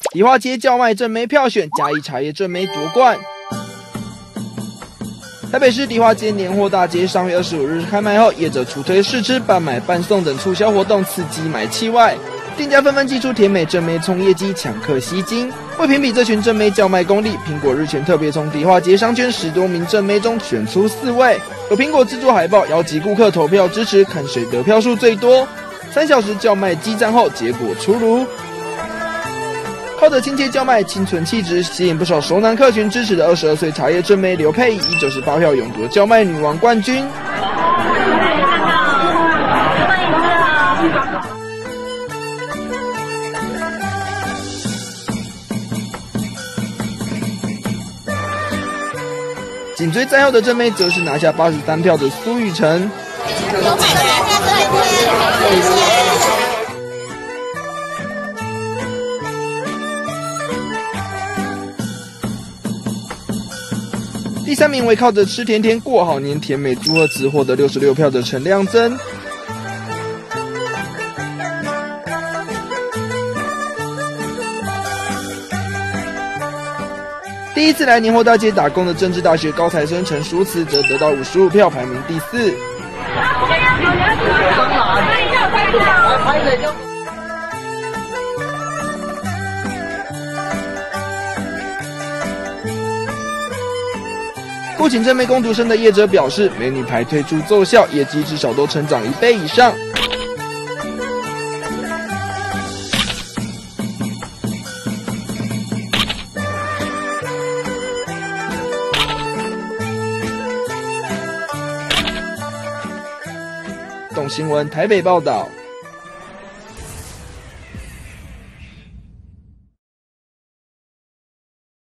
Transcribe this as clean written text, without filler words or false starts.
迪化街叫卖正妹票选，嘉义茶叶正妹夺冠。台北市迪化街年货大街上月25日开卖后，业者除推试吃、半买半送等促销活动刺激买气外，店家纷纷祭出甜美正妹冲业绩，抢客吸金。为评比这群正妹叫卖功力，苹果日前特别从迪化街商圈10多名正妹中选出4位，有苹果制作海报，邀集顾客投票支持，看谁得票数最多。3小时叫卖激战后，结果出炉。靠着亲切叫卖、清纯气质，吸引不少熟男客群支持的22岁茶叶正妹刘佩仪，以98票勇夺叫卖女王冠军。紧追在后的正妹则是拿下83票的苏雨辰。第3名为靠着吃甜甜过好年甜美组合词获得66票的陈亮珍。第一次来年货大街打工的政治大学高材生陈淑慈则得到55票，排名第4。不仅正妹工读生的业者表示，美女牌推出奏效，业绩至少都成长1倍以上。董新闻台北报道。